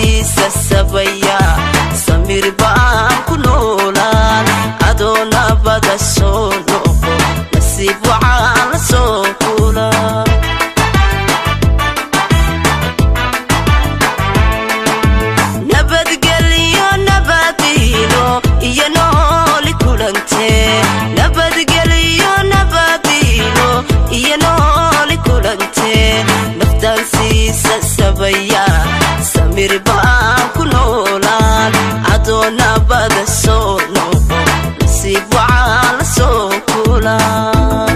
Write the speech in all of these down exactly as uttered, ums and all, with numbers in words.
siisa sabaya samir baan ku noolaan adoo nabada soo noqo nasiib waxaan la soo kulaa nabadgelyo nabadiino iyo nooli kulante nabadgelyo nabadiino iyo nooli kulante naftaan siisa sabaya samir baan ku noolaan adoo nabada soo noqo nasiib waxaan la soo kulaa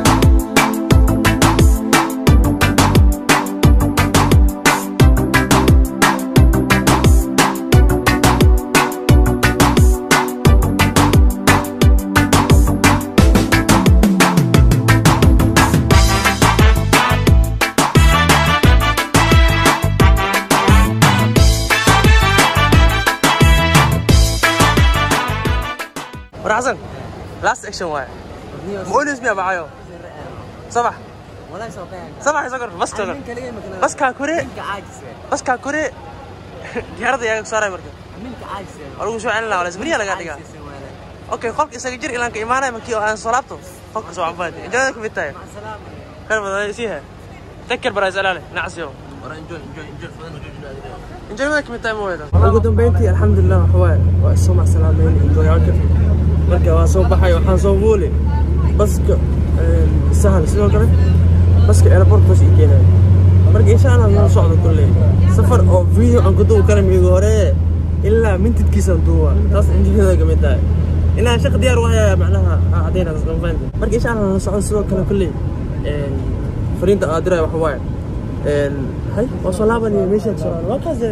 حسن لاست اكشن واحد مقول اسمي ابو عيو صباح والله صباح صباح يسكر بس كده بس كاكوري بس كاكوري جهرد يا صار مركب منك عاجز اروح شو عنا ولا زبريه لا قاعد اوكي خلق اسجر الى انك ايمانه مكي ان صلابته فك سو عباد انجوك بتاعي مع السلامه كان بدي يسيها تذكر برا زلاله نعس يوم ورا انجوي انجوي انجوي انجوي مالك متى مو هذا ugu dambeyntii alxamdulillah waxaa waa soo macsalaameyn enjoy aan marka waa soo baxay waxaan soo buulay baska sahal sidoo kale baska airport bas igeenay marka insha Allah waan socdo kullee safar oo video aan ku duub kara miigo hore ilaa mintidkiisa duuba taas injineerada kamid tahay ilaa shaq diyaar waaya macnaha cadeena aslan faan marka insha Allah waan socdo sidoo kale kullee een fariinta aadiray waxa waaya een hay oo salaabani meesha soo waa kaas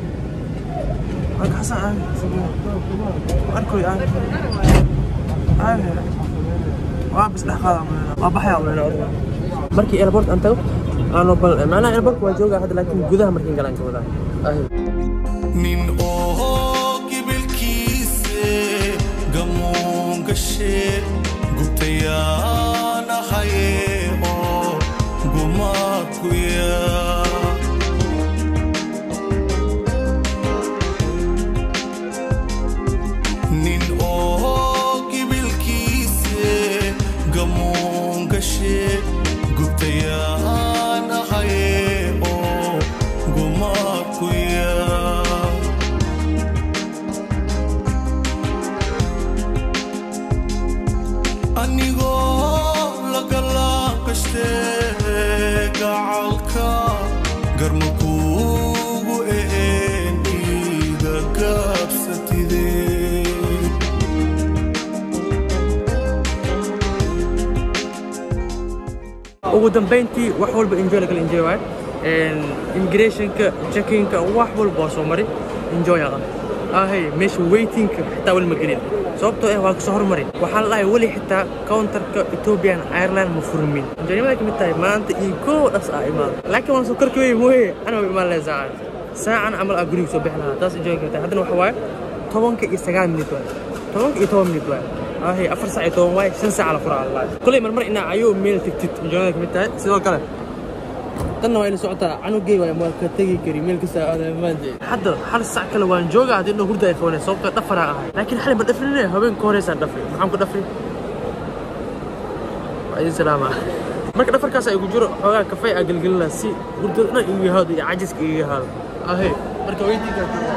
حسن أركوي أنا أنا وابس لحظة ما بحيا ولا مركي إيربورت أنت أنا بل معنا إيربورت واجوجا هذا لكن جودها مركين كلام كذا أهي نين أوه قبل كيس قمون قشة قلت يا أنا حي أوه قماك ويا قلت يا أنا حيو قماك ويا أني قول لك الله قشتك عالكا قرمكوب وإني قابستي ذي ugu dambeyntii wax walba enjoy la kala enjoy waay een immigration ka checking ka wax walba soo mari enjoy ah ahay mesh waiting ka xitaa wal magalin sababtoo ah waa ka soo hormarin waxaan lahay wali xitaa counter ka Ethiopian Ireland ma furmin enjoymada kamid tahay maanta iyo ko dhas ah imaad laakiin waan soo karkay mooye ana ma imaan leeyahay saacan amal agriig soo bixnaa taas enjoy ka tahay hadana waxa waay tobanka iyo sagaal minute waay tobanka iyo toban minute waay هاي أفر ساعة توم واي سن ساعة على فرع الله كل مرة إن عيوب ميل تكتت جوانك متى سيدو كله تنا وين سعتها عنو جي ويا مال كتجي كريم ميل كسا هذا ما أدري حد حال الساعة كله وين جوجا هذي إنه هردا يخونه صوب كتفرع هاي لكن حال بدفرني هبين كوريس أدفري محام كدفري أي سلامة ما كدفر كاسة يقولوا هذا كفاية أقل قلنا سي هردا إيه هذا عاجز إيه هذا أهي مركويتي كده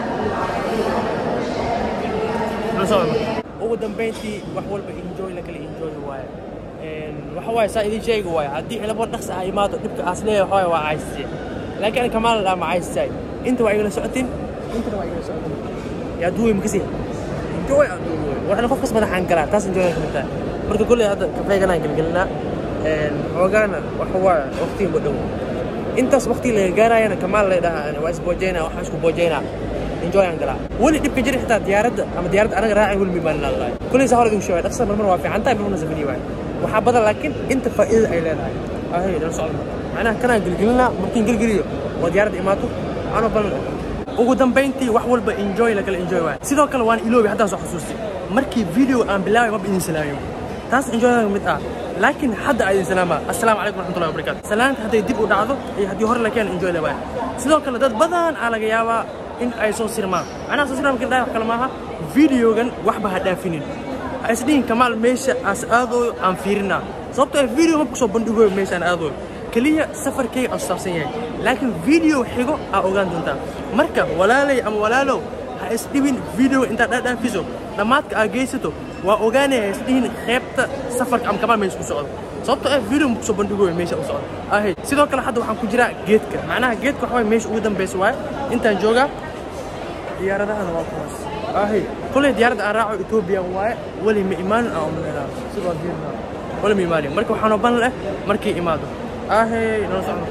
نسوي ugu dambeyntii wax walba enjoy la kala enjoy waay een waxa waay saaidii sheeg waay hadii xilabo dhaqs ah imaado dibka aslee waxa waa caysay laakiin kamaal la ma caysay inta waa igala socotin inta waa igala socotin ya duuy makasi enjoy waxna qof kasbada xan galaa taas enjoy kamid marka kulli hada kafeegana galgalna een xoogana waxa waa waqti ma dhow intaas waqti la gaarayna kamaal la dhahaa waa isboojeyna waxa isku boojeyna enjoy an galaa wali dibka jiri xitaa diyaaradda ama diyaaradda anaga raacay wali miimaan Allah kulli sahar ugu shaqeey dhaqsan marmar waa fiican tahay marmar sabini waay waxa badan laakiin inta faa'iido ay leedahay ahay dal socdo macnaha kana gilgilna markin gilgiliyo waa diyaaradda imaato ana bal ugu dambeyntii wax walba enjoy la kala enjoy waay sidoo kale waan iloobi hadaa soo xasuustay markii video aan bilaabay ma bidin salaayo taas enjoy mid ah laakiin hadda ay salaama assalaamu alaykum warahmatullahi wabarakatuh salaanta haday dib u dhacdo iyo hadii hore la keen enjoy la waay sidoo kale dad badan aan laga yaabaa in ay soo sirmaan macnaha soo sirmaan kala kala maaha videogan waxba ha dhaafinin isdhiin kamaal meesha as aado aan fiirina sababtoo ah video ma ku soo bandhigo meesha aan aado kaliya safarkay aan saabsan yahay laakiin video xigo aa ogaan doontaa marka walaalay ama walaalow ha isdhibin video inta dhadhaafiso dhamaadka aa geysato waa ogaanaya isdhiin qaybta safarka ama kamaal meesha ku socdo sababtoo ah video ma ku soo bandhigo meesha u socdo ahay sidoo kale hadda waxaan ku jiraa geedka macnaha geedka waxa way meesha ugu dambaysa waay intaan joogaa diyaaradahana waa kuwaas ahay kulay diyaaradda aan raaco Ethiopia waay wali ma imaan aan umaleeyaa sidoo diirna wali ma imaan marka waxaan u ban leh markii imaado ahay noo socdo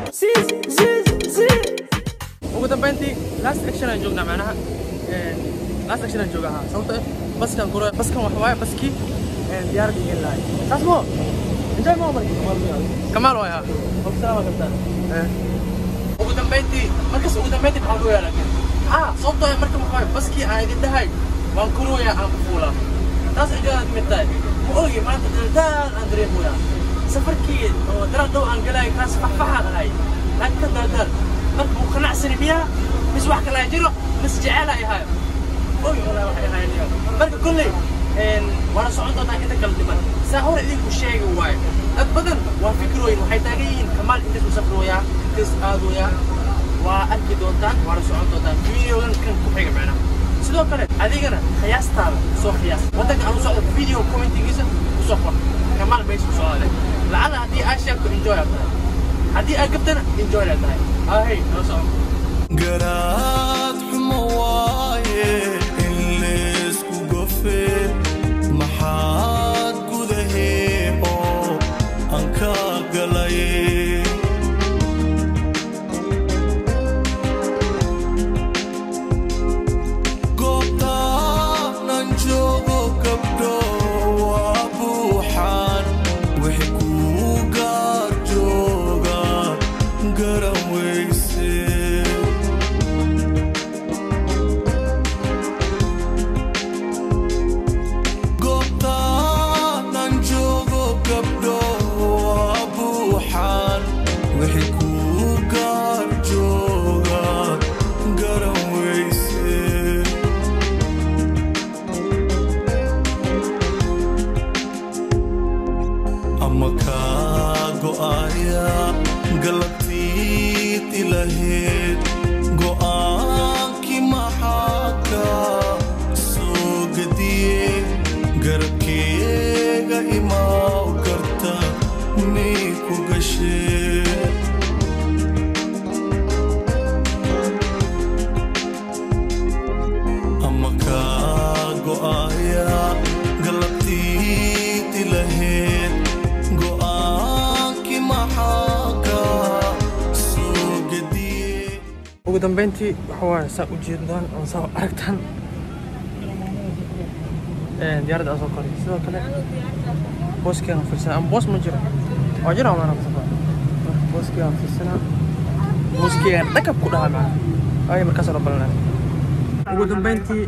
ugu dambeyntii last action aan joognaa macnaha een last action aan joogaa sababtoo ah baskan guro baskan wax waay baski een diyaaradda iga laay taas mo inta mo markii kamaal waay ah wabsalaam qabtaan ee ugu dambeyntii markaas ugu dambeyntii maxaa u yeelay ah sababtoo ah marka maxaa baski aan idin dhahay waan kuroya aan ku fuula taas ijaad midtaay ma ogi maanta daldal aan dareemoya safarkii oo daradow aan galay kaas faxfaxa ahay laakiin daldal marka uu qanacsan biyaa mis wax kala jiro mis jecel ay ahay ogi wala waxay ahaayeen marka kulli een wala socon doontaa inta kala dhiman saa hore idinku sheegi waay dad badan waa fikrooyin waxay taagan yihiin kamaal inta ku safrooya tis aadoya waa arki doontaan waa socon doontaan videogan kan ku xiga macna sidoo kale adigana qiyaastaada soo qiyaas wadanka aan u socdo video commentigiisa ku soo qor kamaal meesha ku socdo lacala haddii aad sheegto enjoy aad tahay haddii aad gabtana enjoy aad tahay ahay noo socdo garaad xumo waaye in laysku gofe maxaad gudahee oo aan ka galaye ugu dambeyntii waxa waa saa u jeedaan oo saa aragtaan ee diyaaradda soo koray sidoo kale booskeen fiirsan am boos ma jiro oo jiro ama nafsa booskeen fiirsan booskeen dhakab ku dhaha macna ay markaas la balana ugu dambeyntii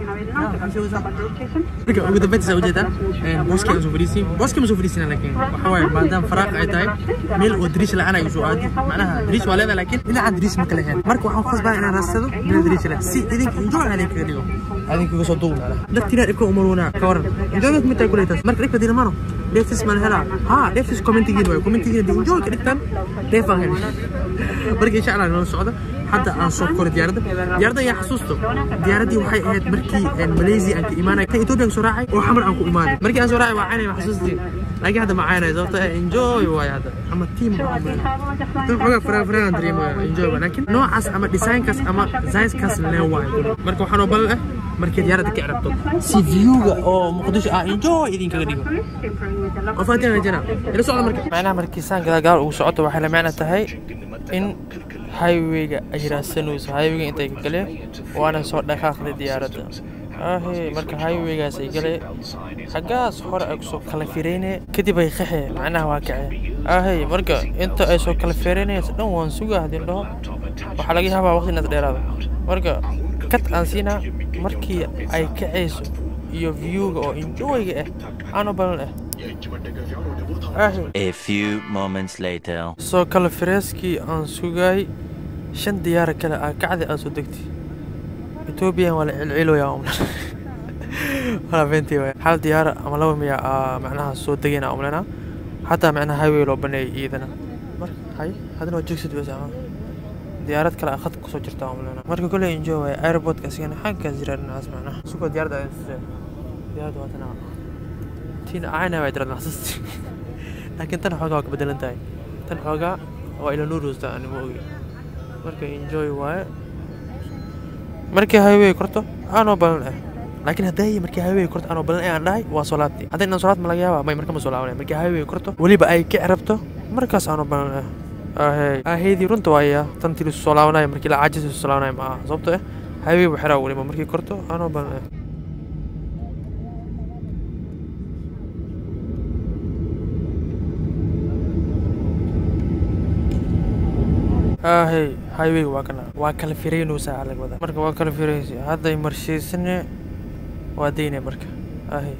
ugu dambeyntii saa u jeedaan ee booskeen soo fariisin booskeen soo fariisin laakiin waxa waa maadaama faraaq ay tahay meel oo diriis la ana soo aadi macnaha diriis waa leedahay laakiin dhinaca diriis ma kala heen marka waxaan khasbaa inaan raasado meel diriis la si idinka enjoy aan kaga dhigo adinka soo duub dadkina dhibka umaruna ka waran enjoy mid tahay kuleetas marka dhibka dinamano defis man hela ha defis commenting way commenting di enjoy ka dhigtan defan hel marka insha Allah noo socdo hadda aan soo koro diyaaradda diyaaradda yaa xasuusto diyaaradii waxay ahayd markii aan Malaysia aan ka imaanay ka Ethiopia soo raacay oo xamar aan ku imaanay markii aan soo raacay waa aanay xasuustii laakiin hadda ma aanay sababtoo ah enjoy way hadda ama team tan xogaa fara fara aan dareemo enjoy laakiin noocaas ama design-kaas ama design-kaas lee waay marka waxaan oo bal ah markii diyaaradda ka cirabto si view-ga oo Muqdisho ah enjoy idin kaga dhigo qofaatina jana ila socdo marka macnaha markii saan gadaal ugu socoto waxay la macna tahay in highway-ga ay raadsanayso highway-ga intay ka galeen waana soo dhaqaaqday diyaaradda ahe marka highway-gaas ay galeen xaggaas hore ay soo kala fireynay kadib ay qaxay macnaha waa kacay ahe marka inta ay soo kala fireynayso dhan waan sugaa hadin dhaho waxa laga yaabaa waqti inaad dheeraado marka kad aan siinaa markii ay kacayso iyo view-ga oo enjoy-ga ah aan u balan ah A few moments later. soo kala fireeskii aan sugay shan diyaar kale ah kacdi aan soo degtay Ethiopia ولا العلو يا أمنا ولا بنتي ويا حال ديار أما لو ميا معناها صوت دقينا أمنا حتى معناها هاي ويلو بني إيدنا مر هاي هذا لو جكسد وزعما ديارات كلا أخذ كسر جرتا أمنا مركو كله إنجوا إيربود كسينا حاجة كزير الناس معنا سوكو ديار ده ديار ده واتنا تين عينا ويدر الناس لكن تنحوجا بدل انتهي تنحوجا وإلى نوروز ده أنا موجي مركو إنجوي واي markii highway korto aan oo balan ah laakiin haday markii highway korto aan oo balan aan dhahay waa salaadii haday inaan salaad ma laga yaaba may markaa ma soo laabanay markii highway korto waliba ay ka rabto markaas aan oo balan ah ah aheedii runta waaya tantii soo laabanay markii la caajis soo laabanay ma sababtoo ah highway waxa raa waliba markii korto aan oo balan ah hey highway waa kana waa kala fireeno saa laga wada marka waa kala fireeyay haday marshiisne waa deynay marka ah hey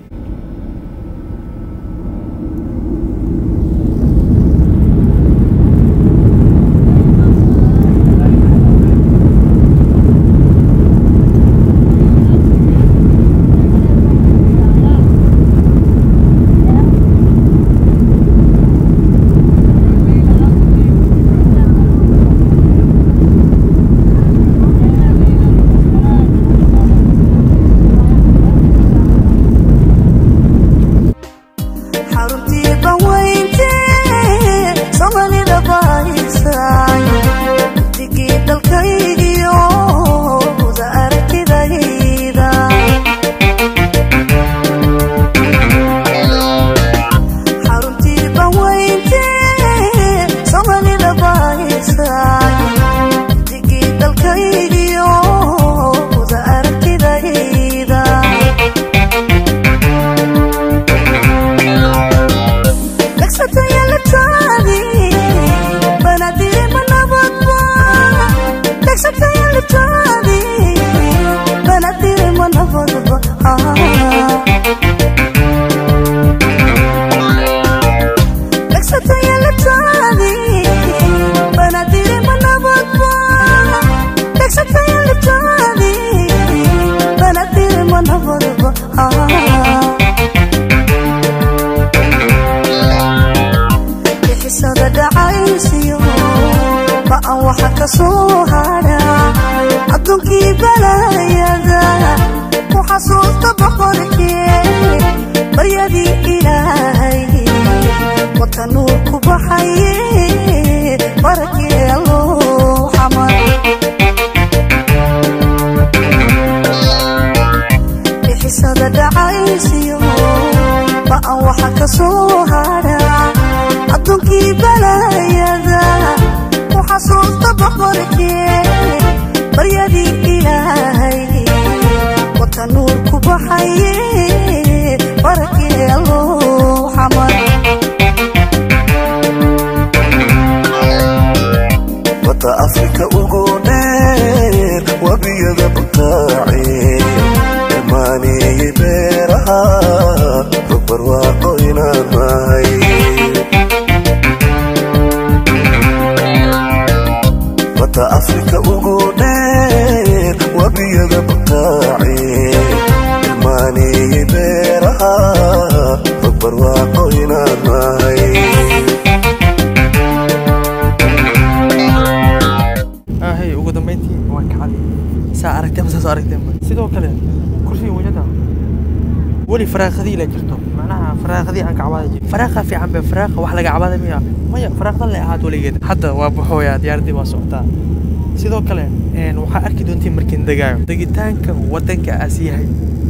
ولي فراغ ذي لا جرتو معناها فراغ ذي عنك عبادة فراغ في عم بفراغ وح لقى عبادة مياه ما فراغ ضل هاد ولي جد حتى وابحويا ديار دي واسوقتا سيدو كله إن وح أركي دونتي مركين دقايو دقيتانك ودنك أسيهاي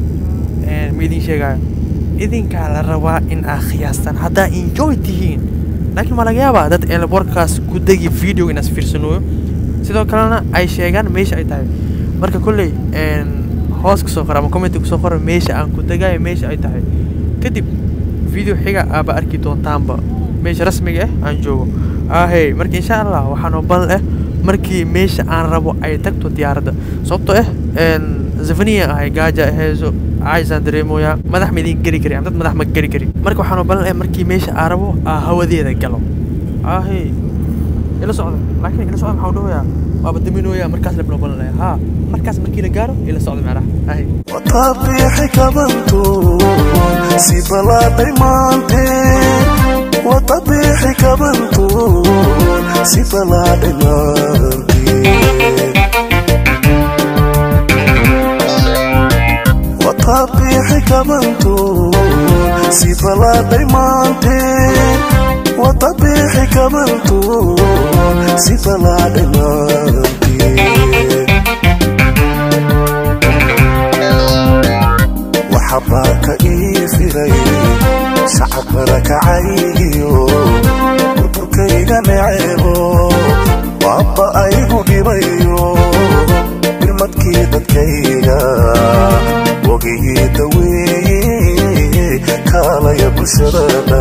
إن ميدين شجاع إذن كان الروا إن أخياستان هذا enjoy تهين لكن ما لقى عبادة دت إن البودكاست كودجي فيديو إناس فيرسنوه سيدو كلنا أي شيء مش أي تاي مركا كله إن hoos ku soo qor ama comment ku soo qor meesha aan ku tagay meesha ay tahay kadib video xiga aaba arki doontaanba meesha rasmiga ah aan joogo ah hey markii insha Allah waxaan u bal ah markii meesha aan rabo ay tagto diyaaradda sababtoo ah een zafaniya ay gaaja heeso aysan dareemoya madax midin gari kari dad madax ma gari kari marka waxaan u bal ah markii meesha aan rabo hawadeeda galo ah hey ila socdo laakiin ila socdo maxaa u dhawayaa waaba daminooya markaas la bilowbanaya haa markaas markii la gaaro ila socdo macnaha hay watabiixi kabantu si balaaday maante watabiixi kabantu si balaaday maante watabiixi kabantu si balaaday maante watabiixi kabantu si balaaday maante وحباك إيفري شعب ركعيو وتركينا نعيبو وابا أيبو جيبيو بالمدكي دكينا وقيه دوي كالا يبشرنا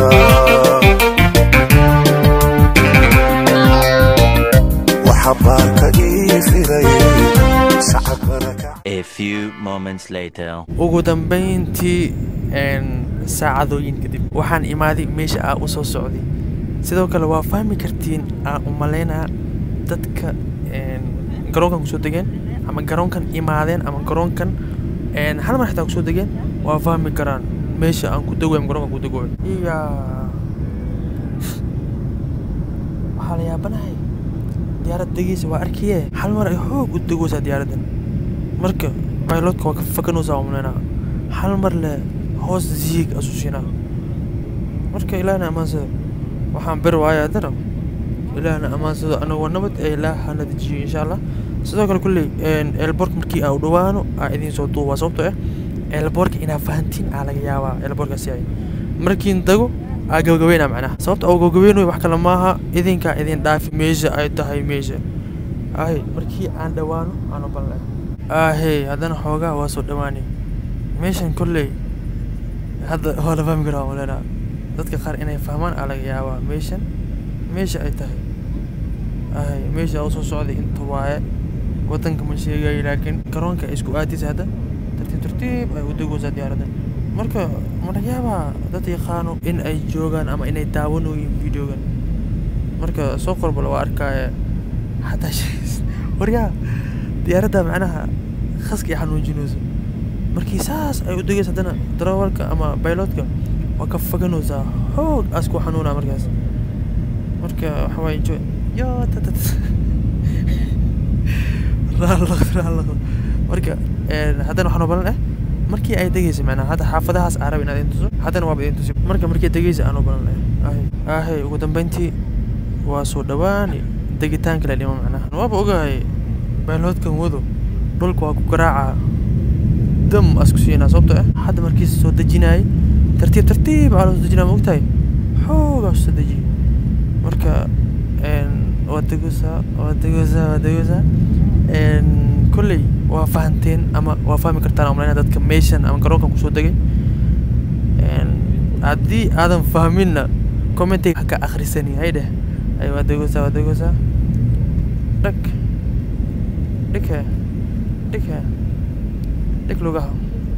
وحباك إيفري شعب ركعيو A few moments later. ugu dambeyntii een saacadooyin kadib waxaan imaaday meesha aan u soo socday sidoo kale waa fahmi kartiin aan u maleynaa dadka een garoonkan kusoo degeen ama garoonkan imaadeen ama garoonkan een hal mar xitaa kusoo degeen waa fahmi karaan meesha aan ku degooy ama garoonkan ku degooy iya waxaa la yaabanahay diyaarad degeysa waa arkiyee hal mar ay xoog u degoosaa diyaaraddan marka بايلوتك waa ka fakanaysaa umleena hal mar le hoos ziig asusina marka ilaahna amaansado waxaan bir waaya adana ilaahna amaansado anagu nabad ee ilaaha nadijiyo insha Allah sidoo kale kulli een elbork markii aan u dhawaano aan idin soo duuba sababtoo ah elbork ina fahantiin aan laga yaabaa elborkaasi ay markiin dago aan gabagabeena macnaha sababta oo gabagabeeno wax kale maaha idinka idin dhaafi meesha ay tahay meesha ay markii aan dhawaano aan u balay آهي هذا حوجا واسود دواني ميشن كله هذا هو اللي فهم قرأ ولا لا ذاتك خار إنه يفهمان على جاوا ميشن ميش أيته آهي ميش أوصل سعودي أنت واعي وطنك من شيء جاي لكن كرون كإسكو آتيس هذا ترتيب ترتيب ودقو زاد يارده مركا مرة جاوا ذاتي خانو إن أي جوجان أما إن أي تعاونوا فيديوجان مركا سوقر بلو أركا حتى شيء وريا ديارده معناها خسكي حنون جنوز مركي ساس أي ودقيس هدنا دراولك أما بايلوتك وكفقنوزا حوق أسكو حنونا مركز مركا حواي جو يا تتت رالغ رالغ مركا هدنا حنو بلنا مركي أي دقيس معناها هذا حافظها هاس عربي نادين تزو هدنا وابدين تزو مركا مركي دقيس أنو بلنا آهي آهي ودن بنتي واسو دواني دقيتان كلا اليوم معناها وابا أوغاي بايلوتكم وذو دولك waa ku garaaca dam askusiina sababtoo ah hadda markiis soo dajinay tartiib tartiib aan soo dajinaa moogtay xoogaa soo daji marka een wadagusa wadagusa wadagusa een kulli waa fahanteen ama waa fahmi kartaan amrayna dadka meeshan ama garoonkan ku soo dagay een hadii aadan fahminna comment ka akhrisani hayde ay wadagusa wadagusa dak دكه دكه دك لغها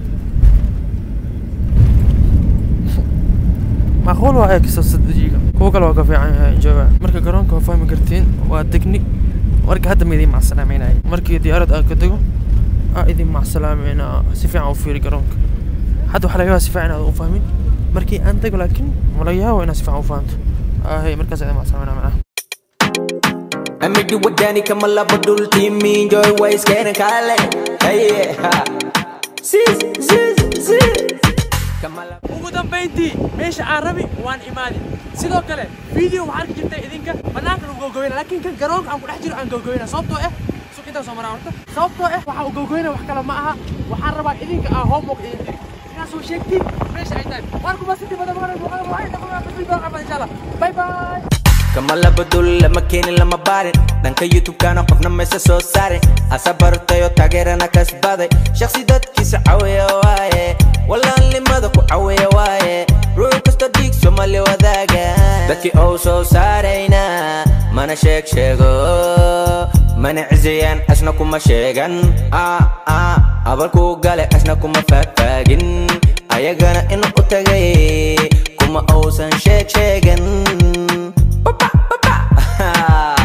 معقول waa ay kasoo sadjiga kuwa kale waa ka fiican yahay jooga marka garoonka waa fahmi kartiin waa technique marka hadda ma idin macsalaameynay markii diyaarad aan ka tago aa idin macsalaameena si fiican u fiiri garoonka hadda waxa laga yaabaa si fiican aad u fahmin markii aan tago laakiin ma laga yaabo inaad si fiican u fahanto aa hay markaas idin macsalaameena macnaha أمي دو وداني كمال بدول تيمي enjoy ways كأنك على hey سيز سيز سيز كمال ugu dambeyntii meesha aan rabi waan imaadi sidoo kale video waxaan ka jirtay idinka banaanka lagu gogoyna laakiin kan garoonka aan ku dhex jiro aan gogoyna sababtoo ah suuqinta soo maraa horta sababtoo ah waxa uu gogoyna wax kale ma aha waxaan rabaa idinka aan homework idin diri inaad soo sheegtiin meesha ay tahay waan ku baasiti badan badan waxaan waxaan insha Allah bye bye كمال بدول لما كيني لما بارن دانك يوتيوب كان قفنا ميسا سو سارن أصبرتيو تاغيرنا كسبادي شخصي داد كيس عوية واي ولا اللي مدكو عوية واي روي كستا ديك سومالي وذاقا داكي أو سو سارينا مانا شيك شيغو مانا عزيان أسنكو ما شيغان آه آه أبالكو غالي أسنكو ما فاكاقين أيغانا إنو أتاقي كما أو سان شيك شيغان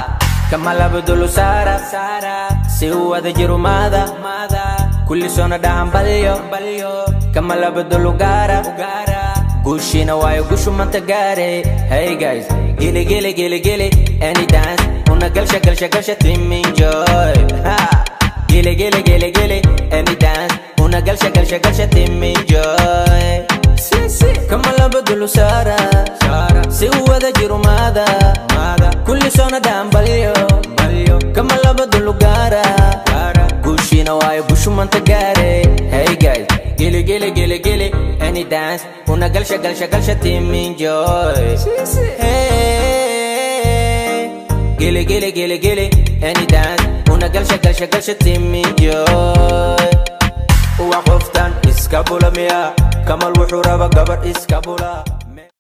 كما لبدلو سارة سوى ذا جرمادا كل سنة دعم بليو كما لبدلو غارة قوشينا وايو قوشو من تقاري Hey guys gili gili gili gili any dance una galsha galsha galsha team enjoy gili gili gili gili any dance una galsha galsha galsha team enjoy كما لبدلو سارة سوى ذا جرمادا كل سنة دعم بليو كما لبدلو غارة قوشينا وايو قوشو من تقاري Hey guys gili gili gili gili any dance una galsha galsha galsha team enjoy hey gili gili gili gili any dance una galsha galsha galsha team enjoy وقفتان اسكابولا ميا كمال وحورة بقبر اسكابولا